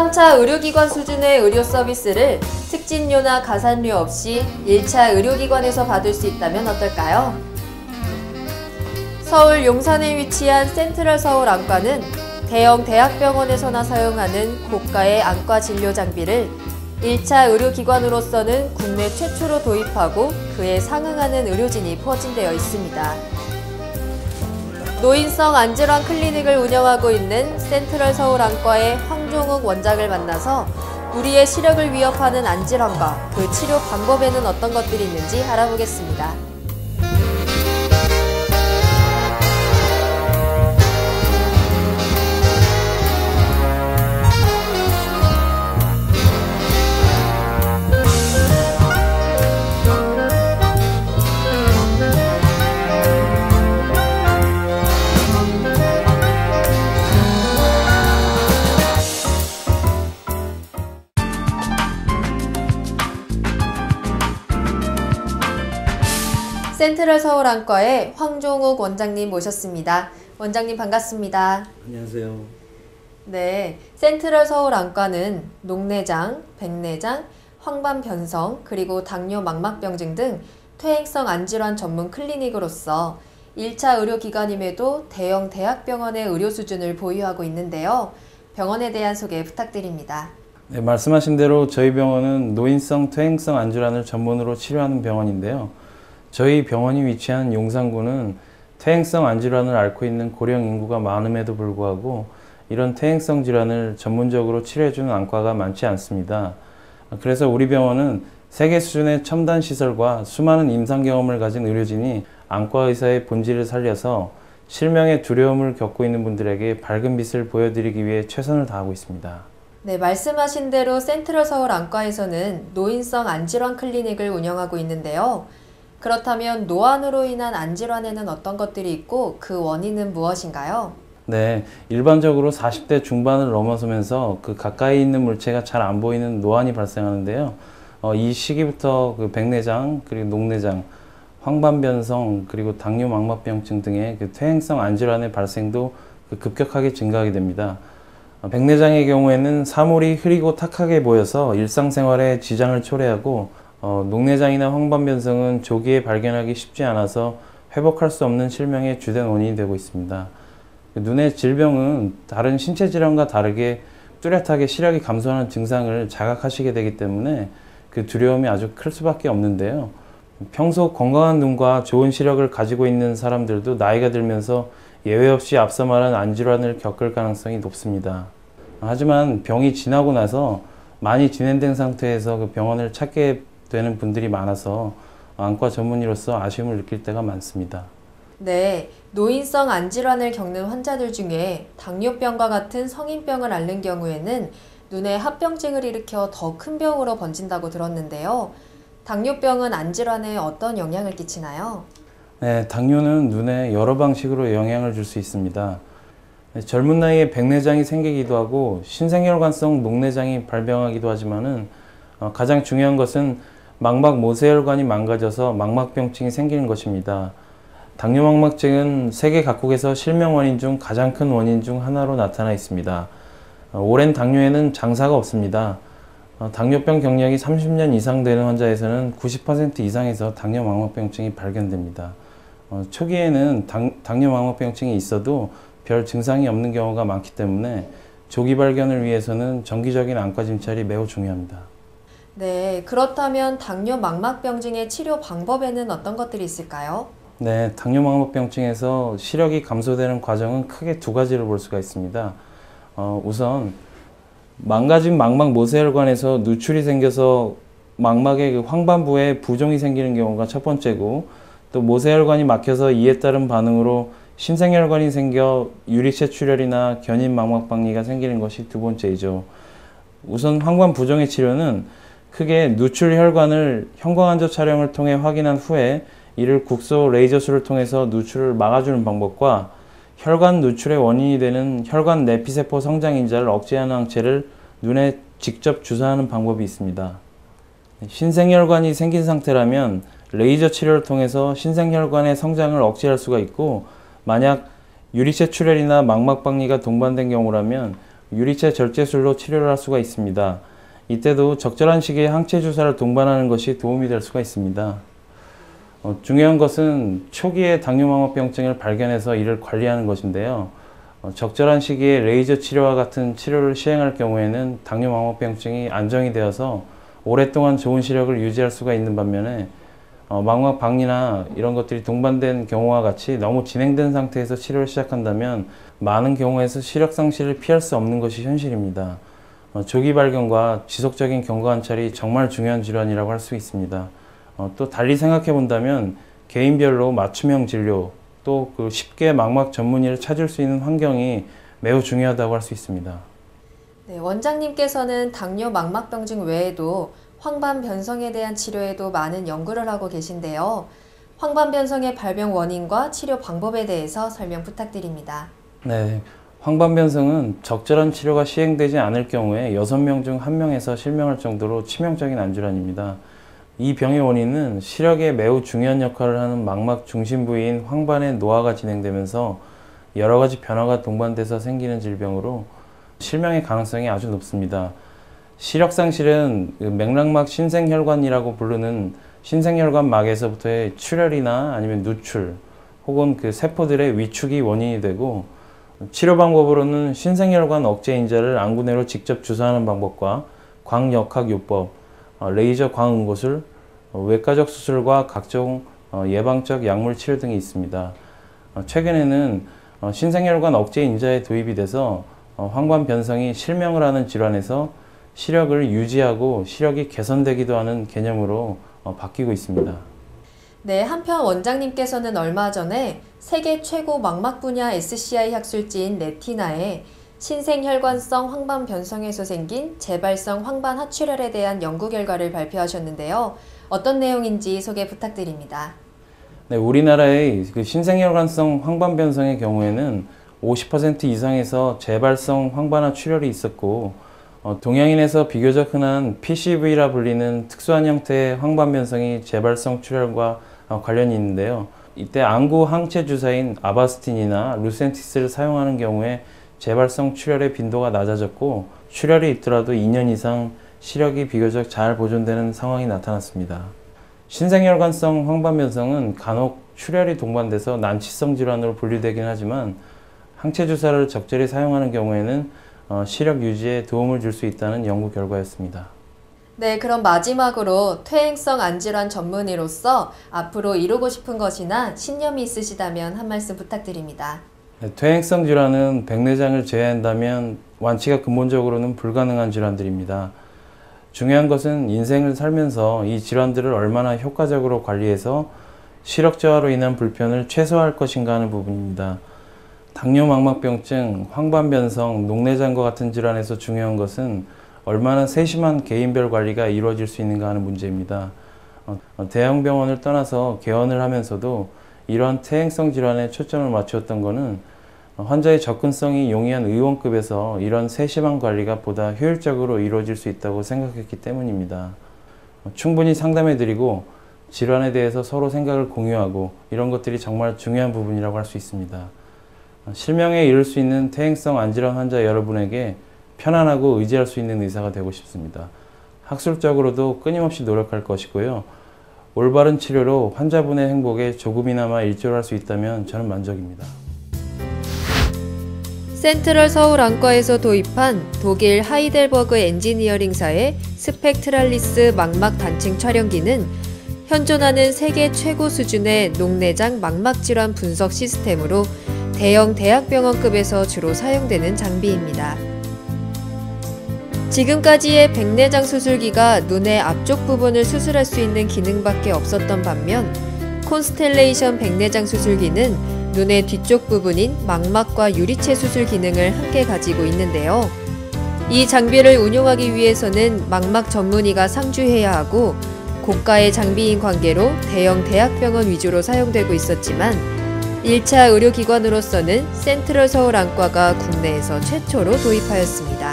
3차 의료기관 수준의 의료 서비스를 특진료나 가산료 없이 1차 의료기관에서 받을 수 있다면 어떨까요? 서울 용산에 위치한 센트럴 서울 안과는 대형 대학병원에서나 사용하는 고가의 안과 진료 장비를 1차 의료기관으로서는 국내 최초로 도입하고 그에 상응하는 의료진이 포진되어 있습니다. 노인성 안질환 클리닉을 운영하고 있는 센트럴 서울 안과의 황종욱 원장을 만나서 우리의 시력을 위협하는 안질환과 그 치료 방법에는 어떤 것들이 있는지 알아보겠습니다. 센트럴 서울 안과의 황종욱 원장님 모셨습니다. 원장님 반갑습니다. 안녕하세요. 네, 센트럴 서울 안과는 녹내장, 백내장, 황반변성, 그리고 당뇨 망막병증 등 퇴행성 안질환 전문 클리닉으로서 1차 의료기관임에도 대형 대학병원의 의료 수준을 보유하고 있는데요. 병원에 대한 소개 부탁드립니다. 네, 말씀하신 대로 저희 병원은 노인성 퇴행성 안질환을 전문으로 치료하는 병원인데요. 저희 병원이 위치한 용산구는 퇴행성 안질환을 앓고 있는 고령 인구가 많음에도 불구하고 이런 퇴행성 질환을 전문적으로 치료해주는 안과가 많지 않습니다. 그래서 우리 병원은 세계 수준의 첨단 시설과 수많은 임상 경험을 가진 의료진이 안과 의사의 본질을 살려서 실명의 두려움을 겪고 있는 분들에게 밝은 빛을 보여드리기 위해 최선을 다하고 있습니다. 네, 말씀하신 대로 센트럴 서울 안과에서는 노인성 안질환 클리닉을 운영하고 있는데요. 그렇다면 노안으로 인한 안질환에는 어떤 것들이 있고 그 원인은 무엇인가요? 네, 일반적으로 40대 중반을 넘어서면서 그 가까이 있는 물체가 잘 안 보이는 노안이 발생하는데요. 이 시기부터 그 백내장, 그리고 녹내장, 황반변성, 그리고 당뇨 망막병증 등의 그 퇴행성 안질환의 발생도 급격하게 증가하게 됩니다. 백내장의 경우에는 사물이 흐리고 탁하게 보여서 일상생활에 지장을 초래하고 녹내장이나 황반변성은 조기에 발견하기 쉽지 않아서 회복할 수 없는 실명의 주된 원인이 되고 있습니다. 눈의 질병은 다른 신체 질환과 다르게 뚜렷하게 시력이 감소하는 증상을 자각하시게 되기 때문에 그 두려움이 아주 클 수밖에 없는데요. 평소 건강한 눈과 좋은 시력을 가지고 있는 사람들도 나이가 들면서 예외 없이 앞서 말한 안질환을 겪을 가능성이 높습니다. 하지만 병이 지나고 나서 많이 진행된 상태에서 그 병원을 찾게 되는 분들이 많아서 안과 전문의로서 아쉬움을 느낄 때가 많습니다. 네, 노인성 안질환을 겪는 환자들 중에 당뇨병과 같은 성인병을 앓는 경우에는 눈에 합병증을 일으켜 더 큰 병으로 번진다고 들었는데요. 당뇨병은 안질환에 어떤 영향을 끼치나요? 네, 당뇨는 눈에 여러 방식으로 영향을 줄 수 있습니다. 젊은 나이에 백내장이 생기기도 하고 신생혈관성 녹내장이 발병하기도 하지만은 가장 중요한 것은 망막 모세혈관이 망가져서 망막병증이 생기는 것입니다. 당뇨 망막증은 세계 각국에서 실명 원인 중 가장 큰 원인 중 하나로 나타나 있습니다. 오랜 당뇨에는 장사가 없습니다. 당뇨병 경력이 30년 이상 되는 환자에서는 90% 이상에서 당뇨 망막병증이 발견됩니다. 초기에는 당뇨 망막병증이 있어도 별 증상이 없는 경우가 많기 때문에 조기 발견을 위해서는 정기적인 안과 진찰이 매우 중요합니다. 네, 그렇다면 당뇨 망막병증의 치료 방법에는 어떤 것들이 있을까요? 네, 당뇨 망막병증에서 시력이 감소되는 과정은 크게 두 가지를 볼 수가 있습니다. 우선 망가진 망막 모세혈관에서 누출이 생겨서 망막의 그 황반부에 부종이 생기는 경우가 첫 번째고, 또 모세혈관이 막혀서 이에 따른 반응으로 신생혈관이 생겨 유리체 출혈이나 견인 망막박리가 생기는 것이 두 번째이죠. 우선 황반 부종의 치료는 크게 누출 혈관을 형광안조 촬영을 통해 확인한 후에 이를 국소 레이저술을 통해서 누출을 막아주는 방법과 혈관 누출의 원인이 되는 혈관 내피세포 성장인자를 억제하는 항체를 눈에 직접 주사하는 방법이 있습니다. 신생혈관이 생긴 상태라면 레이저 치료를 통해서 신생혈관의 성장을 억제할 수가 있고, 만약 유리체 출혈이나 망막박리가 동반된 경우라면 유리체 절제술로 치료를 할 수가 있습니다. 이때도 적절한 시기에 항체 주사를 동반하는 것이 도움이 될 수가 있습니다. 중요한 것은 초기에 당뇨망막병증을 발견해서 이를 관리하는 것인데요. 적절한 시기에 레이저 치료와 같은 치료를 시행할 경우에는 당뇨망막병증이 안정이 되어서 오랫동안 좋은 시력을 유지할 수가 있는 반면에 망막 박리나 이런 것들이 동반된 경우와 같이 너무 진행된 상태에서 치료를 시작한다면 많은 경우에서 시력 상실을 피할 수 없는 것이 현실입니다. 조기 발견과 지속적인 경과 관찰이 정말 중요한 질환이라고 할 수 있습니다. 또 달리 생각해 본다면 개인별로 맞춤형 진료 또 그 쉽게 망막 전문의를 찾을 수 있는 환경이 매우 중요하다고 할 수 있습니다. 네, 원장님께서는 당뇨 망막병증 외에도 황반변성에 대한 치료에도 많은 연구를 하고 계신데요. 황반변성의 발병 원인과 치료 방법에 대해서 설명 부탁드립니다. 네, 황반변성은 적절한 치료가 시행되지 않을 경우에 6명 중 1명에서 실명할 정도로 치명적인 안질환입니다. 이 병의 원인은 시력에 매우 중요한 역할을 하는 망막 중심 부위인 황반의 노화가 진행되면서 여러 가지 변화가 동반돼서 생기는 질병으로 실명의 가능성이 아주 높습니다. 시력 상실은 맥락막 신생혈관이라고 부르는 신생혈관 막에서부터의 출혈이나 아니면 누출 혹은 그 세포들의 위축이 원인이 되고, 치료 방법으로는 신생혈관 억제 인자를 안구내로 직접 주사하는 방법과 광역학요법, 레이저 광응고술, 외과적 수술과 각종 예방적 약물 치료 등이 있습니다. 최근에는 신생혈관 억제 인자의 도입이 돼서 황반변성이 실명을 하는 질환에서 시력을 유지하고 시력이 개선되기도 하는 개념으로 바뀌고 있습니다. 네, 한편 원장님께서는 얼마 전에 세계 최고 망막 분야 SCI 학술지인 레티나에 신생혈관성 황반변성에서 생긴 재발성 황반하출혈에 대한 연구 결과를 발표하셨는데요. 어떤 내용인지 소개 부탁드립니다. 네, 우리나라의 그 신생혈관성 황반변성의 경우에는 50% 이상에서 재발성 황반하출혈이 있었고, 동양인에서 비교적 흔한 PCV라 불리는 특수한 형태의 황반변성이 재발성 출혈과 관련이 있는데요. 이때 안구 항체 주사인 아바스틴이나 루센티스를 사용하는 경우에 재발성 출혈의 빈도가 낮아졌고, 출혈이 있더라도 2년 이상 시력이 비교적 잘 보존되는 상황이 나타났습니다. 신생혈관성 황반변성은 간혹 출혈이 동반돼서 난치성 질환으로 분류되긴 하지만 항체 주사를 적절히 사용하는 경우에는 시력 유지에 도움을 줄 수 있다는 연구 결과였습니다. 네, 그럼 마지막으로 퇴행성 안질환 전문의로서 앞으로 이루고 싶은 것이나 신념이 있으시다면 한 말씀 부탁드립니다. 네, 퇴행성 질환은 백내장을 제외한다면 완치가 근본적으로는 불가능한 질환들입니다. 중요한 것은 인생을 살면서 이 질환들을 얼마나 효과적으로 관리해서 시력 저하로 인한 불편을 최소화할 것인가 하는 부분입니다. 당뇨 망막병증, 황반변성, 녹내장과 같은 질환에서 중요한 것은 얼마나 세심한 개인별 관리가 이루어질 수 있는가 하는 문제입니다. 대형 병원을 떠나서 개원을 하면서도 이러한 퇴행성 질환에 초점을 맞추었던 것은 환자의 접근성이 용이한 의원급에서 이런 세심한 관리가 보다 효율적으로 이루어질 수 있다고 생각했기 때문입니다. 충분히 상담해드리고 질환에 대해서 서로 생각을 공유하고 이런 것들이 정말 중요한 부분이라고 할 수 있습니다. 실명에 이를 수 있는 퇴행성 안질환 환자 여러분에게 편안하고 의지할 수 있는 의사가 되고 싶습니다. 학술적으로도 끊임없이 노력할 것이고요. 올바른 치료로 환자분의 행복에 조금이나마 일조를 할 수 있다면 저는 만족입니다. 센트럴 서울 안과에서 도입한 독일 하이델버그 엔지니어링사의 스펙트랄리스 망막 단층 촬영기는 현존하는 세계 최고 수준의 녹내장 망막 질환 분석 시스템으로 대형 대학병원급에서 주로 사용되는 장비입니다. 지금까지의 백내장 수술기가 눈의 앞쪽 부분을 수술할 수 있는 기능밖에 없었던 반면 콘스텔레이션 백내장 수술기는 눈의 뒤쪽 부분인 망막과 유리체 수술 기능을 함께 가지고 있는데요. 이 장비를 운용하기 위해서는 망막 전문의가 상주해야 하고 고가의 장비인 관계로 대형 대학병원 위주로 사용되고 있었지만 1차 의료기관으로서는 센트럴 서울 안과가 국내에서 최초로 도입하였습니다.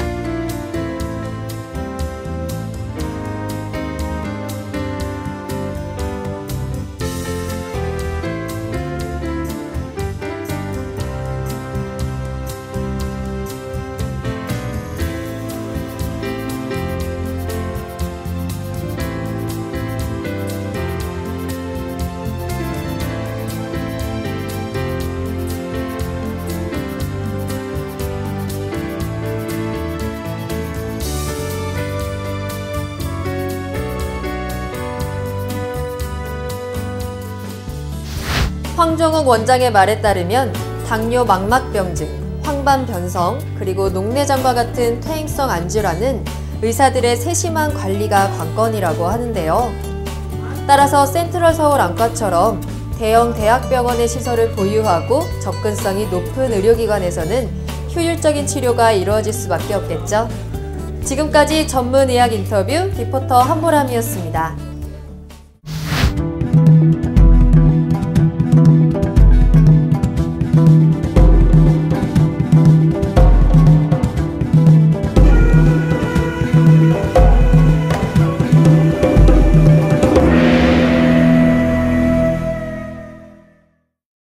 황종욱 원장의 말에 따르면 당뇨 망막병증, 황반변성, 그리고 녹내장과 같은 퇴행성 안질환은 의사들의 세심한 관리가 관건이라고 하는데요. 따라서 센트럴 서울 안과처럼 대형 대학병원의 시설을 보유하고 접근성이 높은 의료기관에서는 효율적인 치료가 이루어질 수밖에 없겠죠. 지금까지 전문의학 인터뷰 리포터 한보람이었습니다.